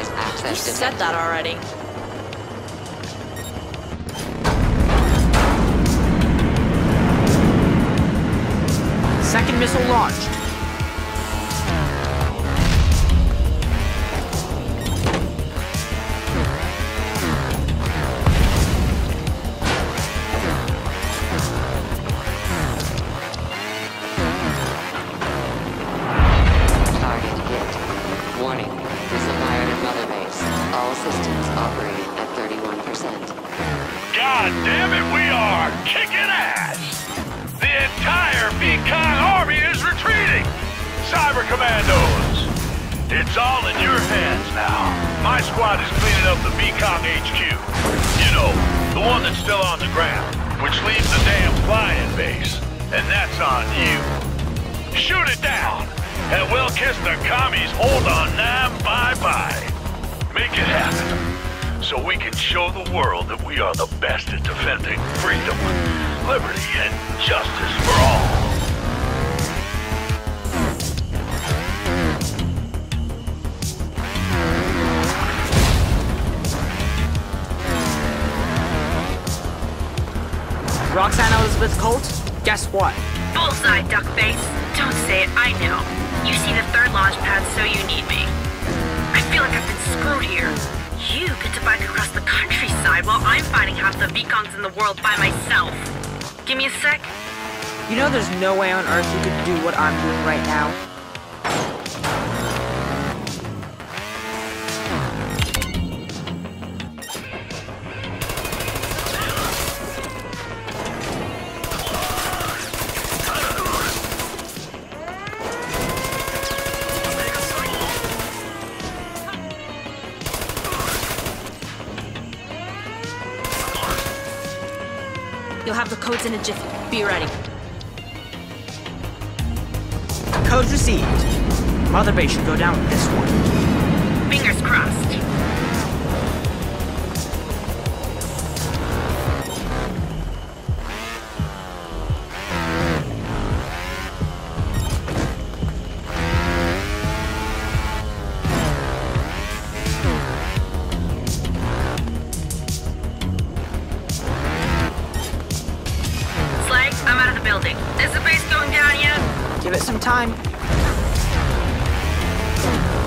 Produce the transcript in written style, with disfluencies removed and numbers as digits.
Authorized access You said that already. Second missile launched. Target hit. Warning. Missile fired at Mother Base. All systems operating at 31%. God damn it, we are kicking ass! The entire Vikong army is retreating! Cyber Commandos! It's all in your hands now. My squad is cleaning up the Vikong HQ. You know, the one that's still on the ground, which leaves the damn flying base. And that's on you. Shoot it down, and we'll kiss the commies' hold on Nam bye-bye. Make it happen, so we can show the world that we are the best at defending freedom, liberty, and justice for all. Roxanne Elizabeth Colt, guess what? Bullseye, Duckface. Don't say it, I know. You see the third launch pad, so you need me. I feel like I've been screwed here. You get to bike across the countryside while I'm fighting half the Vikongs in the world by myself. Give me a sec. You know there's no way on Earth you could do what I'm doing right now. You'll have the codes in a jiffy. Be ready. Code received. Mother Base should go down with this one. Fingers crossed. I'm out of the building. Is the base going down yet? Give it some time.